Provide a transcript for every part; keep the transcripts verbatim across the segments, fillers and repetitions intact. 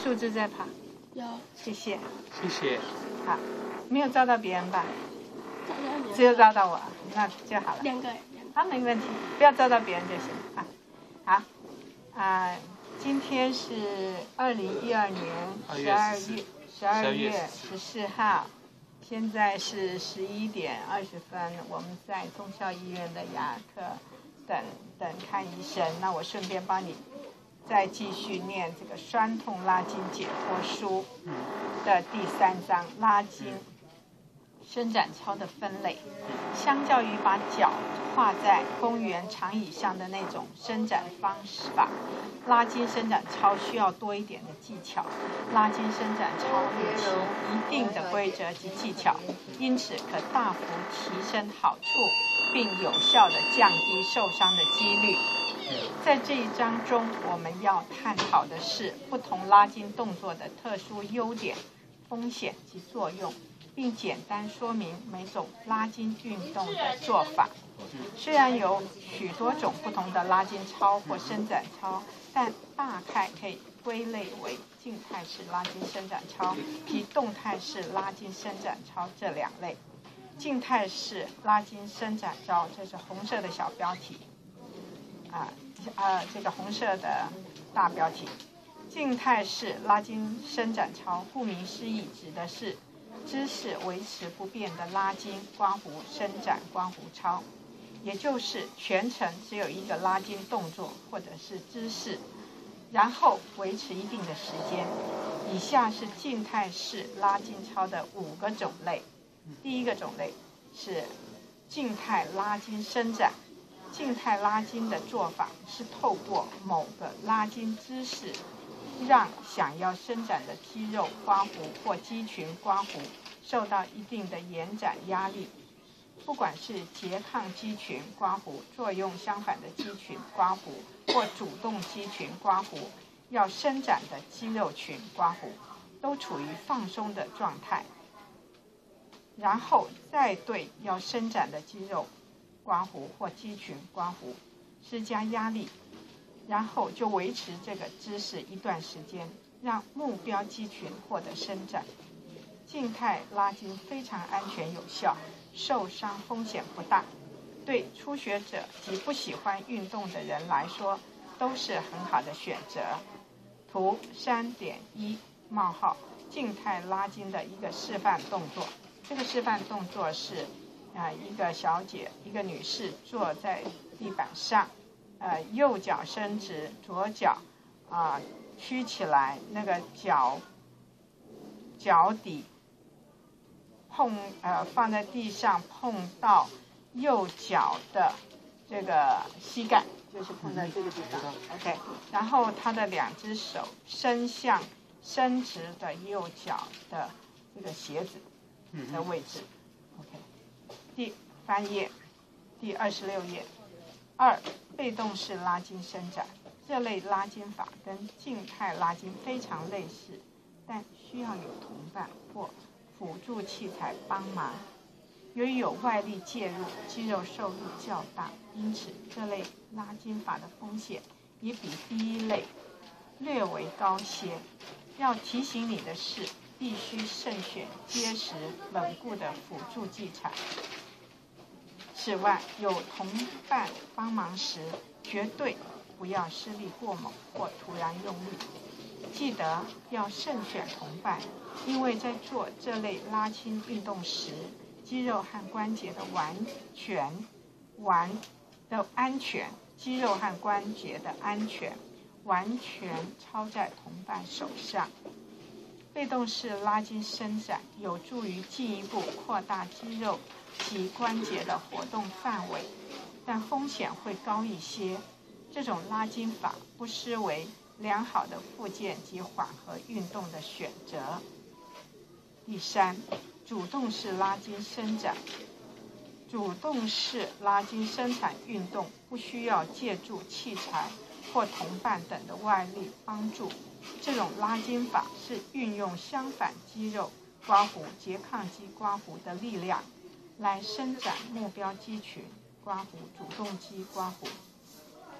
数字在跑？ 有。 谢谢。 谢谢。 好，没有照到别人吧？ 照到你。 只有照到我，那就好了。 两个。 好，没问题，不要照到别人就行啊。好，啊、呃，今天是二零一二年十二月十二月十四号，现在是十一点二十分，我们在忠孝医院的牙科等等看医生。那我顺便帮你再继续念这个酸痛拉筋解脱书的第三章拉筋伸展操的分类。相较于把脚画在公园长椅上的那种伸展方式法，拉筋伸展操需要多一点的技巧。拉筋伸展操有其一定的规则及技巧，因此可大幅提升好处，并有效地降低受伤的几率。在这一章中，我们要探讨的是不同拉筋动作的特殊优点、风险及作用，并简单说明每种拉筋运动的做法。虽然有许多种不同的拉筋操或伸展操，但大概可以归类为静态式拉筋伸展操及动态式拉筋伸展操这两类。静态式拉筋伸展操，这是红色的小标题，啊呃，这个红色的大标题。静态式拉筋伸展操，顾名思义，指的是姿势维持不变的拉筋、刮胡、伸展、刮胡操，也就是全程只有一个拉筋动作或者是姿势，然后维持一定的时间。以下是静态式拉筋操的五个种类。第一个种类是静态拉筋伸展。静态拉筋的做法是透过某个拉筋姿势，让想要伸展的肌肉刮胡或肌群刮胡受到一定的延展压力。不管是拮抗肌群刮胡、作用相反的肌群刮胡，或主动肌群刮胡，要伸展的肌肉群刮胡，都处于放松的状态，然后再对要伸展的肌肉刮胡或肌群刮胡施加压力，然后就维持这个姿势一段时间，让目标肌群获得伸展。静态拉筋非常安全有效，受伤风险不大，对初学者及不喜欢运动的人来说都是很好的选择。图 三点一 冒号静态拉筋的一个示范动作。这个示范动作是啊、呃，一个小姐，一个女士坐在地板上，呃，右脚伸直，左脚啊、呃、屈起来，那个脚脚底碰呃放在地上碰到右脚的这个膝盖，就是碰在这个地方。OK， 然后她的两只手伸向伸直的右脚的这个鞋子的位置。OK。第翻页，第二十六页。二、被动式拉筋伸展。这类拉筋法跟静态拉筋非常类似，但需要有同伴或辅助器材帮忙。由于有外力介入，肌肉受力较大，因此这类拉筋法的风险也比第一类略为高些。要提醒你的是，必须慎选结实稳固的辅助器材。此外，有同伴帮忙时，绝对不要施力过猛或突然用力。记得要慎选同伴，因为在做这类拉筋运动时，肌肉和关节的完全完的安全，肌肉和关节的安全完全操在同伴手上。被动式拉筋伸展有助于进一步扩大肌肉及关节的活动范围，但风险会高一些。这种拉筋法不失为良好的复健及缓和运动的选择。第三，主动式拉筋伸展。主动式拉筋伸展运动不需要借助器材或同伴等的外力帮助。这种拉筋法是运用相反肌肉刮胡、拮抗肌刮胡的力量来伸展目标肌群刮胡、主动肌刮胡。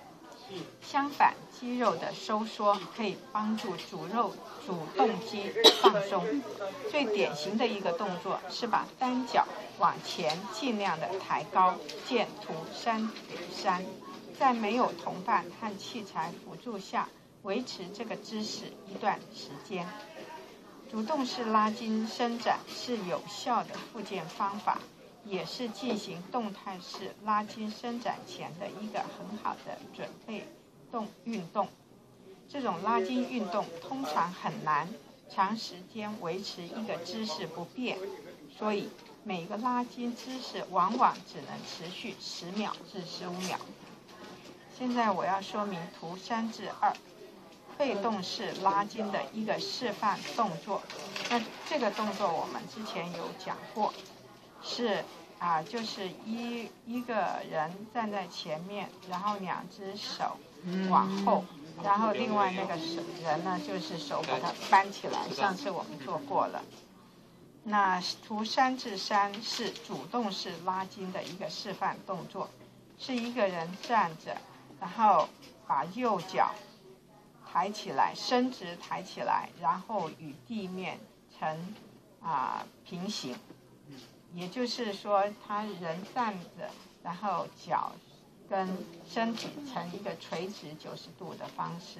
相反，肌肉的收缩可以帮助主肉主动肌放松。最典型的一个动作是把单脚往前尽量的抬高，见图三点三。在没有同伴和器材辅助下，维持这个姿势一段时间。主动式拉筋伸展是有效的复健方法，也是进行动态式拉筋伸展前的一个很好的准备动运动。这种拉筋运动通常很难长时间维持一个姿势不变，所以每个拉筋姿势往往只能持续十秒至十五秒。现在我要说明图三至二，被动式拉筋的一个示范动作。那这个动作我们之前有讲过，是啊，就是一一个人站在前面，然后两只手往后，然后另外那个手人呢，就是手把它搬起来。上次我们做过了。那图三至三是主动式拉筋的一个示范动作，是一个人站着，然后把右脚抬起来，伸直抬起来，然后与地面成啊、呃、平行。也就是说，他人站着，然后脚跟身体成一个垂直九十度的方式。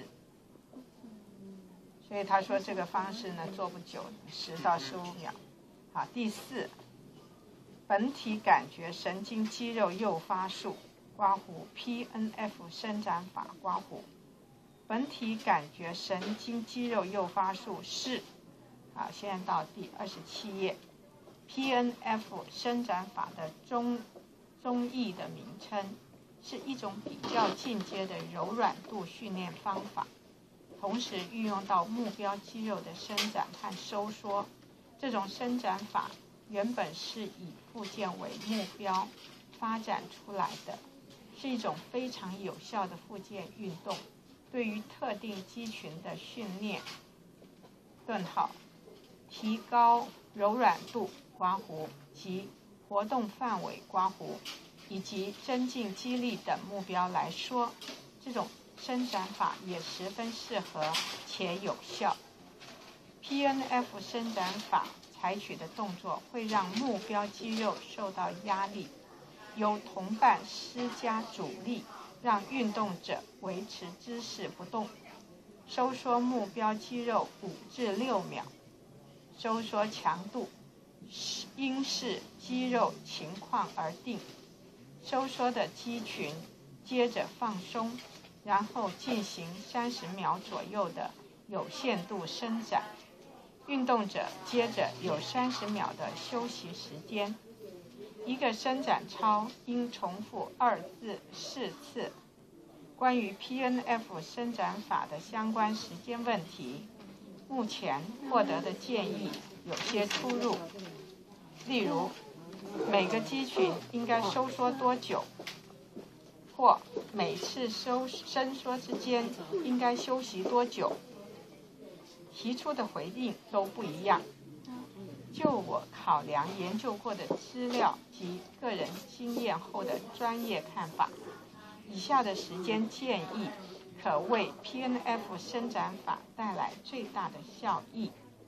所以他说这个方式呢做不久，十到十五秒。好，第四，本体感觉神经肌肉诱发术刮胡 P N F 伸展法刮胡。本体感觉神经肌肉诱发术是，好，现在到第二十七页。P N F 伸展法的中中译的名称，是一种比较进阶的柔软度训练方法，同时运用到目标肌肉的伸展和收缩。这种伸展法原本是以复健为目标发展出来的，是一种非常有效的复健运动，对于特定肌群的训练，顿号提高柔软度刮胡及活动范围刮胡以及增进肌力等目标来说，这种伸展法也十分适合且有效。P N F 伸展法采取的动作会让目标肌肉受到压力，由同伴施加阻力，让运动者维持姿势不动，收缩目标肌肉五至六秒。收缩强度应视肌肉情况而定。收缩的肌群接着放松，然后进行三十秒左右的有限度伸展。运动者接着有三十秒的休息时间。一个伸展操应重复二至四次。关于 P N F 伸展法的相关时间问题，目前获得的建议有些出入。例如，每个肌群应该收缩多久，或每次收伸缩之间应该休息多久，提出的回应都不一样。就我考量研究过的资料及个人经验后的专业看法，以下的时间建议可为 P N F 伸展法带来最大的效益。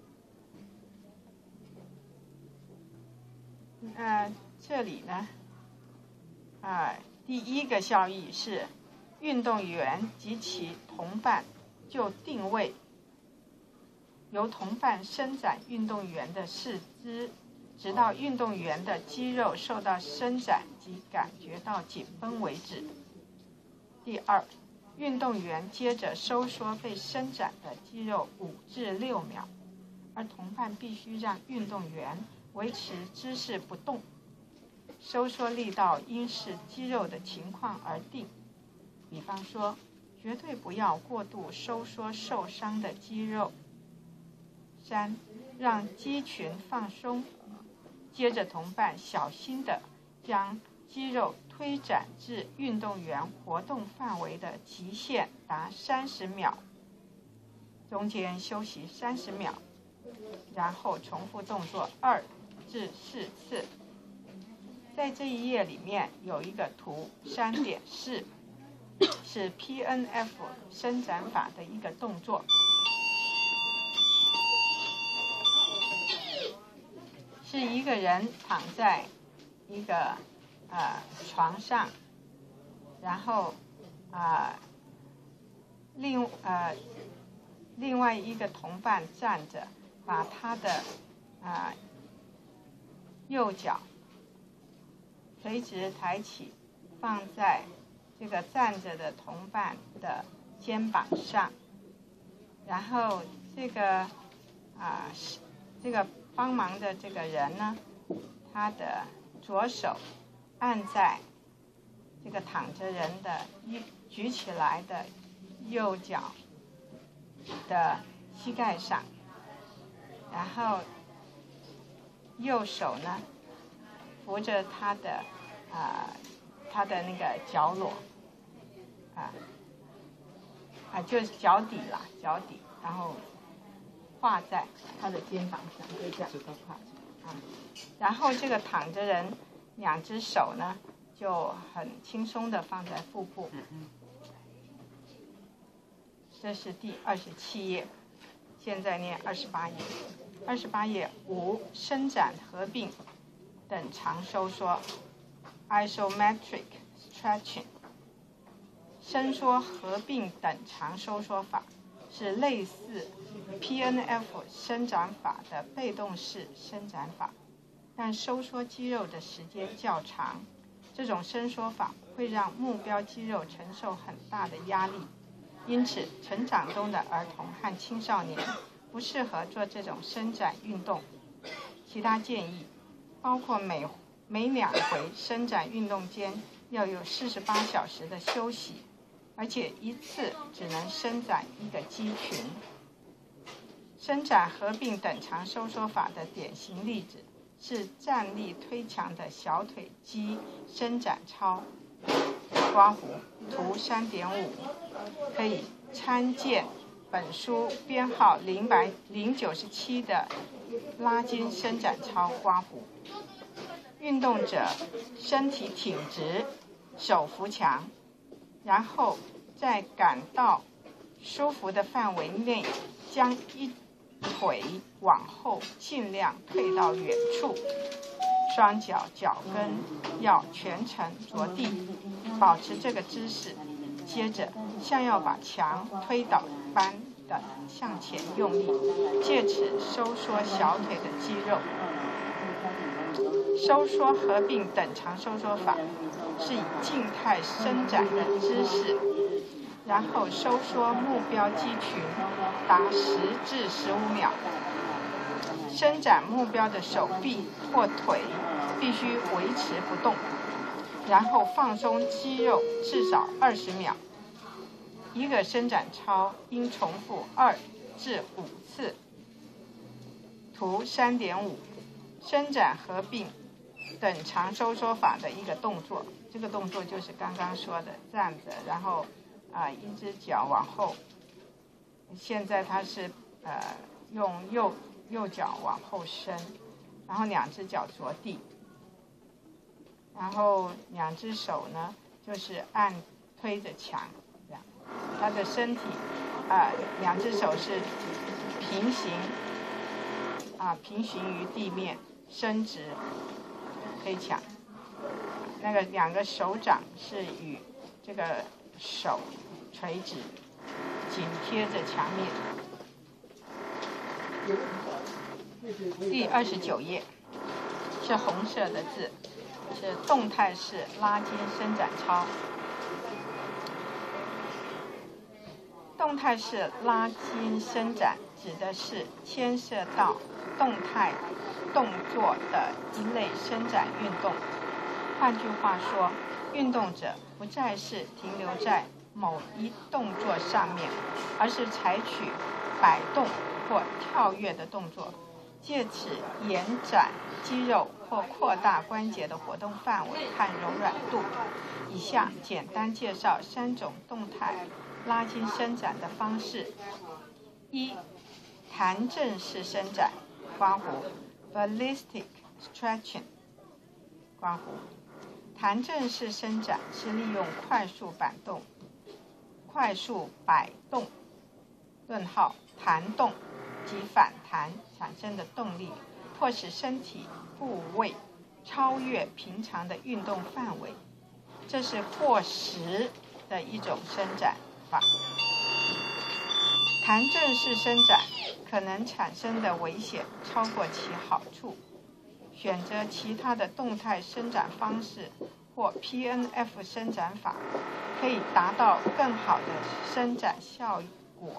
呃，这里呢，啊、呃，第一个效益是，运动员及其同伴就定位，由同伴伸展运动员的四肢，直到运动员的肌肉受到伸展及感觉到紧绷为止。第二，运动员接着收缩被伸展的肌肉五至六秒，而同伴必须让运动员维持姿势不动。收缩力道应视肌肉的情况而定，比方说，绝对不要过度收缩受伤的肌肉。三，让肌群放松，接着同伴小心地将肌肉推展至运动员活动范围的极限达三十秒，中间休息三十秒，然后重复动作二至四次。在这一页里面有一个图 三点四， 是 P N F 伸展法的一个动作。是一个人躺在一个呃床上，然后啊、呃、另呃另外一个同伴站着，把他的啊、呃、右脚垂直抬起，放在这个站着的同伴的肩膀上，然后这个啊、呃、这个帮忙的这个人呢，他的左手按在这个躺着人的一举起来的右脚的膝盖上，然后右手呢扶着他的啊、呃、他的那个脚裸啊啊就是脚底啦，脚底，然后画在他的肩膀上，就这样画啊。然后这个躺着人两只手呢就很轻松的放在腹部。这是第二十七页，现在念二十八页。二十八页五，伸展合并等长收缩 isometric stretching。 伸缩合并等长收缩法是类似 P N F 伸展法的被动式伸展法，但收缩肌肉的时间较长。这种伸缩法会让目标肌肉承受很大的压力，因此成长中的儿童和青少年不适合做这种伸展运动。其他建议包括每每两回伸展运动间要有四十八小时的休息，而且一次只能伸展一个肌群。伸展合并等长收缩法的典型例子是站立推墙的小腿肌伸展操。刮胡图 三点五， 可以参见本书编号零九七的拉筋伸展操刮胡。运动者身体挺直，手扶墙，然后在感到舒服的范围内，将一腿往后尽量退到远处，双脚脚跟要全程着地，保持这个姿势。接着像要把墙推倒般的向前用力，借此收缩小腿的肌肉。收缩合并等长收缩法是以静态伸展的姿势，然后收缩目标肌群达十至十五秒。伸展目标的手臂或腿必须维持不动，然后放松肌肉至少二十秒。一个伸展操应重复二至五次。图 三点五， 伸展合并等长收缩法的一个动作。这个动作就是刚刚说的站着，然后啊、呃、一只脚往后。现在它是呃用右右脚往后伸，然后两只脚着地，然后两只手呢就是按推着墙，这样。他的身体啊、呃、两只手是平行啊、呃、平行于地面，伸直推墙。那个两个手掌是与这个手垂直，紧贴着墙面。第二十九页是红色的字，是动态式拉筋伸展操。动态式拉筋伸展指的是牵涉到动态动作的一类伸展运动。换句话说，运动者不再是停留在某一动作上面，而是采取摆动或跳跃的动作，借此延展肌肉或扩大关节的活动范围和柔软度。以下简单介绍三种动态拉筋伸展的方式。一、弹正式伸展，刮胡 ballistic stretching， 刮胡。弹正式伸展是利用快速摆动快速摆动顿号弹动及反弹产生的动力，迫使身体部位超越平常的运动范围，这是迫使的一种伸展法。弹正式伸展可能产生的危险超过其好处，选择其他的动态伸展方式或 P N F 伸展法，可以达到更好的伸展效果。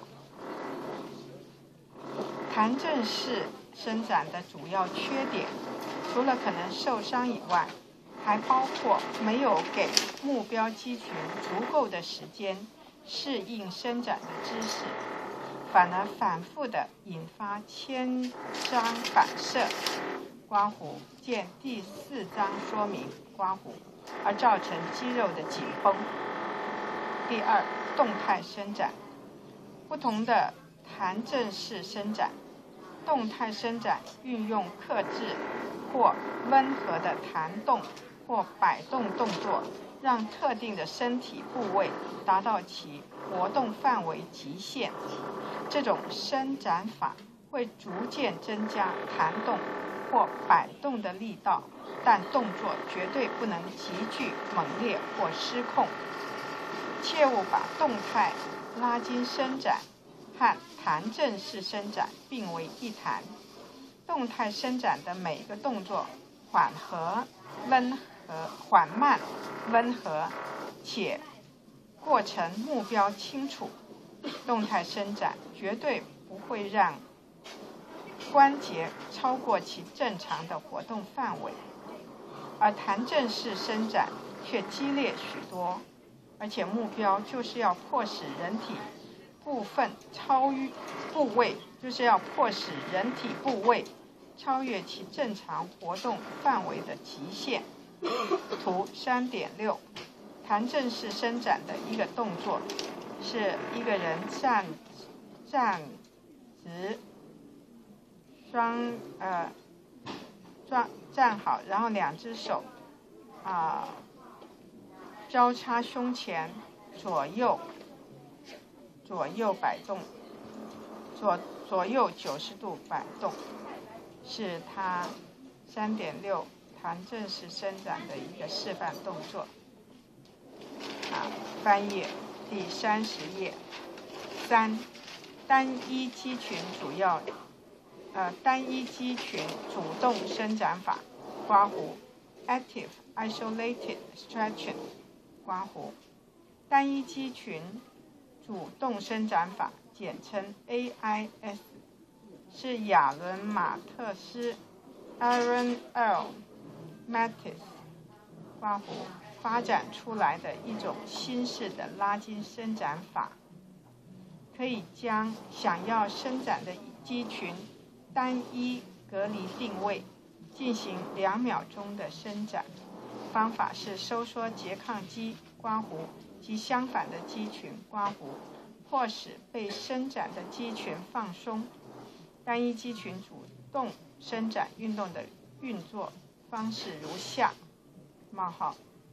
弹正式伸展的主要缺点，除了可能受伤以外，还包括没有给目标肌群足够的时间适应伸展的姿势，反而反复地引发牵张反射刮胡见第四章说明刮胡，而造成肌肉的紧绷。第二，动态伸展。不同的弹正式伸展，动态伸展运用克制或温和的弹动或摆动动作，让特定的身体部位达到其活动范围极限。这种伸展法会逐渐增加弹动或摆动的力道，但动作绝对不能急剧猛烈或失控。切勿把动态拉筋伸展和弹正式伸展并为一谈。动态伸展的每个动作缓和、温和、缓慢、温和，且过程目标清楚。动态伸展绝对不会让关节超过其正常的活动范围，而弹正式伸展却激烈许多，而且目标就是要迫使人体部分超越部位，就是要迫使人体部位超越其正常活动范围的极限。图 三点六， 弹正式伸展的一个动作是一个人站站直，双呃站站好，然后两只手啊、呃、交叉胸前，左右左右摆动，左左右九十度摆动，是它 三点六 弹正式伸展的一个示范动作。啊，翻页第三十页。三，单一肌群主要呃单一肌群主动伸展法，刮胡 Active Isolated Stretching 刮胡。单一肌群主动伸展法简称 A I S， 是亚伦马特斯 Aaron L. Mattis 刮胡发展出来的一种新式的拉筋伸展法，可以将想要伸展的肌群单一隔离定位，进行两秒钟的伸展。方法是收缩拮抗肌刮胡及相反的肌群刮胡，迫使被伸展的肌群放松。单一肌群主动伸展运动的运作方式如下：冒号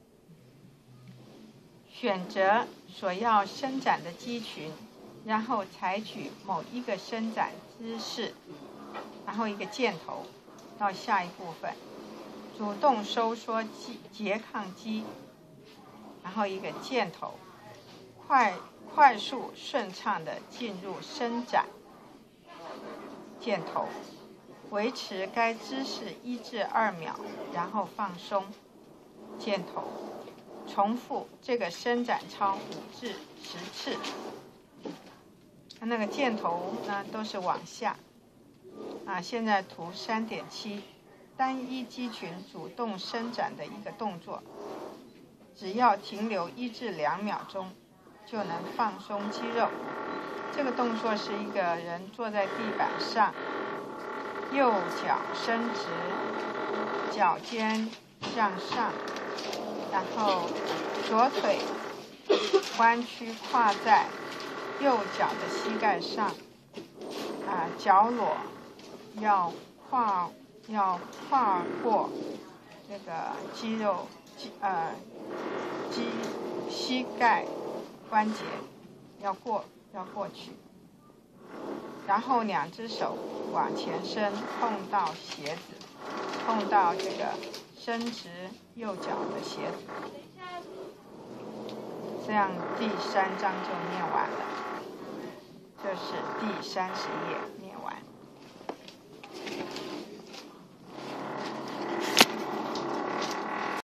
选择所要伸展的肌群，然后采取某一个伸展姿势，然后一个箭头到下一部分，主动收缩肌拮抗肌，然后一个箭头，快快速顺畅地进入伸展，箭头，维持该姿势一至二秒，然后放松，箭头。重复这个伸展操五至十次。那个箭头呢都是往下。啊，现在图 三点七， 单一肌群主动伸展的一个动作，只要停留一至两秒钟，就能放松肌肉。这个动作是一个人坐在地板上，右脚伸直，脚尖向上，然后左腿弯曲跨在右脚的膝盖上，啊，脚裸要跨要跨过这个肌肉肌呃肌膝盖关节， 要过要过去，然后两只手往前伸，碰到鞋子，碰到这个伸直右脚的鞋子。这样第三章就念完了，这是第三十页。